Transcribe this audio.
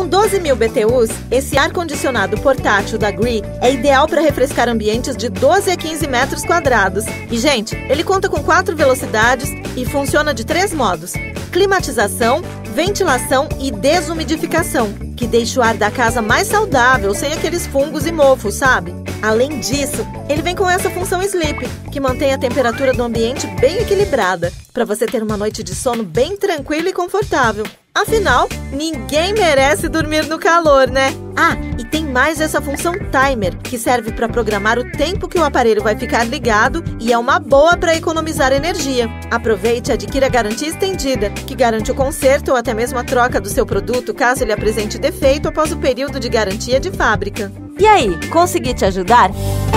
Com 12.000 BTUs, esse ar-condicionado portátil da Gree é ideal para refrescar ambientes de 12 a 15 metros quadrados. E, gente, ele conta com 4 velocidades e funciona de 3 modos: climatização, ventilação e desumidificação, que deixa o ar da casa mais saudável, sem aqueles fungos e mofos, sabe? Além disso, ele vem com essa função Sleep, que mantém a temperatura do ambiente bem equilibrada, para você ter uma noite de sono bem tranquila e confortável. Afinal, ninguém merece dormir no calor, né? Ah, e tem mais essa função Timer, que serve para programar o tempo que o aparelho vai ficar ligado e é uma boa para economizar energia. Aproveite e adquira a garantia estendida, que garante o conserto ou até mesmo a troca do seu produto caso ele apresente defeito após o período de garantia de fábrica. E aí, consegui te ajudar?